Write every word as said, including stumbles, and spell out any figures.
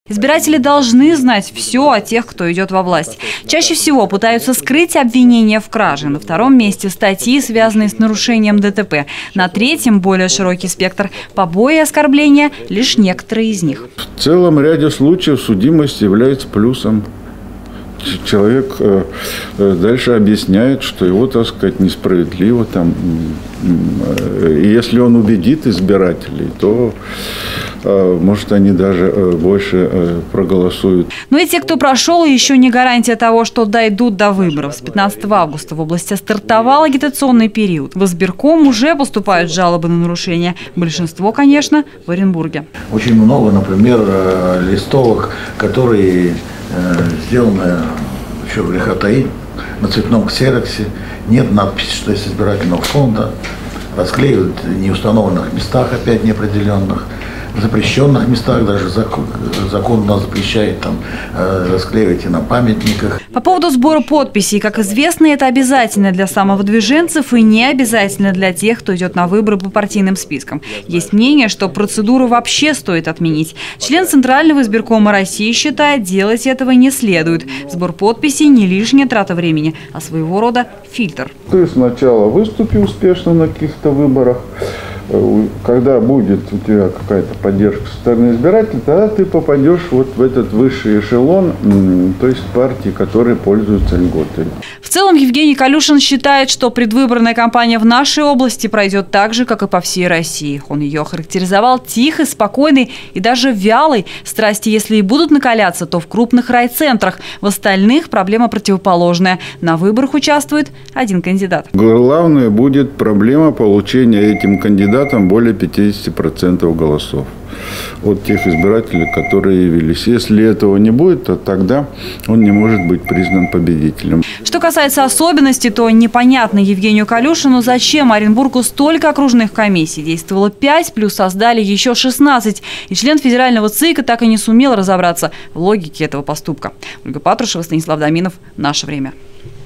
Избиратели должны знать все о тех, кто идет во власть. Чаще всего пытаются скрыть обвинения в краже. На втором месте статьи, связанные с нарушением ДТП. На третьем более широкий спектр – побои и оскорбления, лишь некоторые из них. В целом ряде случаев судимость является плюсом. Человек э, дальше объясняет, что его, так сказать, несправедливо. Там, э, и если он убедит избирателей, то, э, может, они даже э, больше э, проголосуют. Но и те, кто прошел, еще не гарантия того, что дойдут до выборов. С пятнадцатого августа в области стартовал агитационный период. В избирком уже поступают жалобы на нарушения. Большинство, конечно, в Оренбурге. Очень много, например, листовок, которые сделаны, еще греха таить, на цветном ксероксе, нет надписи, что из избирательного фонда, расклеивают в неустановленных местах, опять неопределенных, в запрещенных местах, даже закон, закон нас запрещает там расклеивать и на памятниках. По поводу сбора подписей, как известно, это обязательно для самовыдвиженцев и не обязательно для тех, кто идет на выборы по партийным спискам. Есть мнение, что процедуру вообще стоит отменить. Член Центрального избиркома России считает, делать этого не следует. Сбор подписей не лишняя трата времени, а своего рода фильтр. Ты сначала выступи успешно на каких-то выборах. Когда будет у тебя какая-то поддержка со стороны избирателей, тогда ты попадешь вот в этот высший эшелон, то есть партии, которые пользуются льготой. В целом Евгений Калюшин считает, что предвыборная кампания в нашей области пройдет так же, как и по всей России. Он ее охарактеризовал тихой, спокойной и даже вялой. Страсти, если и будут накаляться, то в крупных райцентрах. В остальных проблема противоположная. На выборах участвует один кандидат. Главное будет проблема получения этим кандидатам более пятидесяти процентов голосов от тех избирателей, которые явились. Если этого не будет, то тогда он не может быть признан победителем. Что касается особенностей, то непонятно Евгению Калюшину, зачем Оренбургу столько окружных комиссий. Действовало пять, плюс создали еще шестнадцать. И член федерального ЦИКа так и не сумел разобраться в логике этого поступка. Ольга Патрушева, Станислав Доминов. Наше время.